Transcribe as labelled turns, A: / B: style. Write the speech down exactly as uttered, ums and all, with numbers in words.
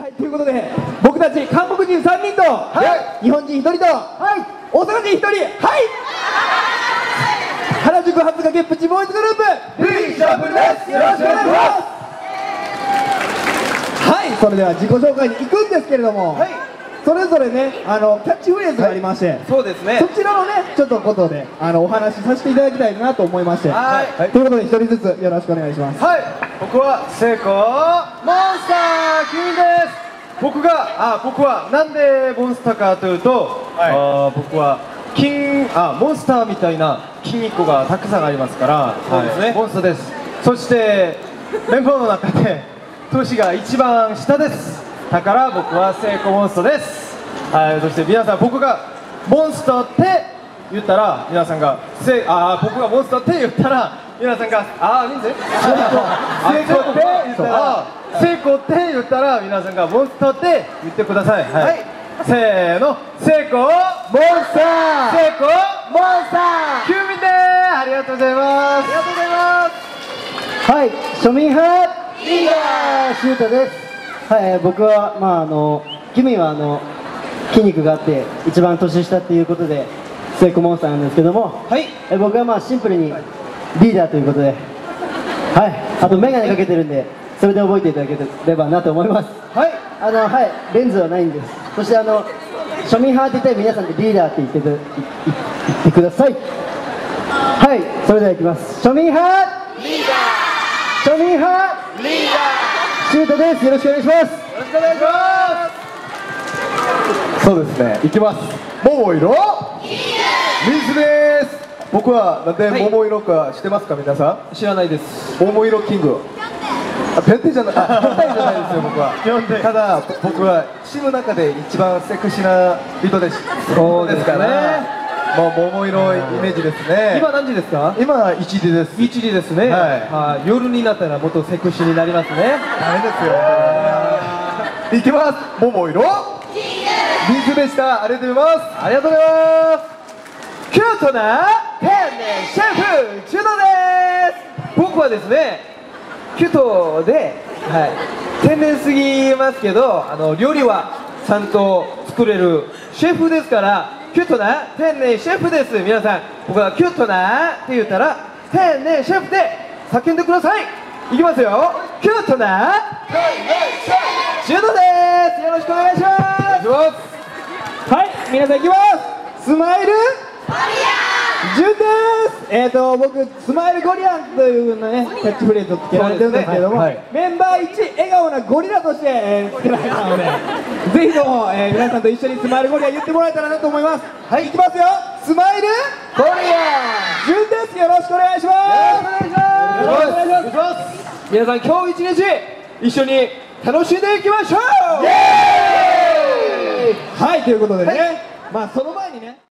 A: はい、ということで僕たち韓国人さんにんと、はい、日本人ひとりと、はい、大阪人ひとり、はい、原宿初掛けプチボーイズグループフリーシャッフルです。よろしくお願いします。はい、それでは自己紹介に行くんですけれども、はい、それぞれね、あのキャッチフレーズがありまして、はい、そうですね、そちらのね、ちょっとことであのお話しさせていただきたいなと思いまして、はい、はい、ということでひとりずつよろしくお願いします。はい、
B: 僕は聖子モンスターキュンです。僕があ僕はなんでモンスターかというと、はい、あ僕は筋あモンスターみたいな筋肉がたくさんありますから、そうですね、はい、モンスターです。そしてメンバーの中で年が一番下です。だから僕は聖子モンスターです。はい、そして皆さん、僕がモンスターって言ったら皆さんがせあ僕がモンスターって言ったら皆さんがあー、いいんですね、聖子って言ったら聖子って言ったら皆さんがモンスターって言ってください。はい、はい、せーの、聖子モンスター、聖子モンスターキューミンでーす。ありがとうございます。ありがとうございます。
C: はい、庶民派リーダーシュートです。はい、僕はまああのキュミンはあの筋肉があって一番年下っていうことで聖子モンスターなんですけども、はい、え僕はまあシンプルにリーダーということで、はい、あと眼鏡かけてるんでそれで覚えていただければなと思います。はい、あのはいレンズはないんです。そしてあの庶民派って言ったら皆さんでリーダーって言ってく言ってください。はい、それではいきます。庶民派リーダー、庶民派リーダーシュートです。よろしくお願いします。よろしくお願いします。
D: そうですね、いきます。桃色水です。僕はなんで桃色か知ってますか、皆さん。
B: 知らないです。
D: 桃色キング、あ、ペンテじゃない、あ、ペンテじゃないですよ僕は。ただ僕はチームの中で一番セクシーな人です。そうですかね。もう桃色イメージですね。
B: 今何時ですか？
D: 今いちじです。
B: いちじですね。はい。夜になったらもっとセクシーになりますね。
D: ダメですよ。いきます。桃色水でした。ありがとうございます。
B: ありがとうございます。キュートな天然シェフジュノです。僕はですね、キュートで、はい、天然すぎますけど、あの料理はちゃんと作れるシェフですから、キュートな天然シェフです。皆さん、僕がキュートなって言ったら天然シェフで叫んでください。いきますよ。キュートな天然シェフジュノです。よろしくお願いします。
A: はい、皆さんいきます。スマイルジュンです。えーと僕スマイルゴリランというのねキャッチフレーズをつけられてるんですけれども、ね、はいはい、メンバーいち笑顔なゴリラとして、えー、つけられたのでぜひとも、えー、皆さんと一緒にスマイルゴリラ言ってもらえたらなと思います。はい、いきますよ。スマイルゴリラジュンです。よろしくお願いします。よろしくお願いします。
B: 皆さん今日一日一緒に楽しんでいきましょう。
A: イエーイ。はい、ということでね、はい、まあその前にね。